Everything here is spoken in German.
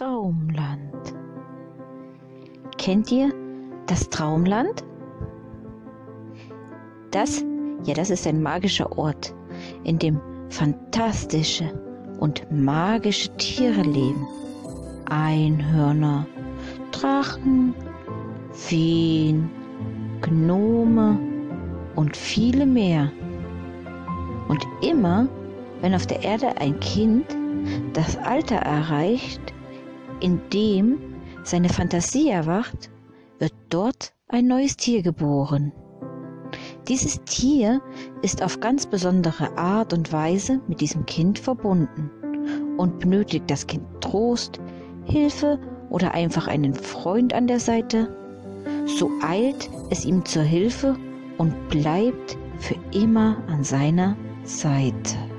Traumland. Kennt ihr das Traumland? Das ist ein magischer Ort, in dem fantastische und magische Tiere leben. Einhörner, Drachen, Feen, Gnome und viele mehr. Und immer, wenn auf der Erde ein Kind das Alter erreicht, in dem seine Fantasie erwacht, wird dort ein neues Tier geboren. Dieses Tier ist auf ganz besondere Art und Weise mit diesem Kind verbunden und benötigt das Kind Trost, Hilfe oder einfach einen Freund an der Seite, so eilt es ihm zur Hilfe und bleibt für immer an seiner Seite.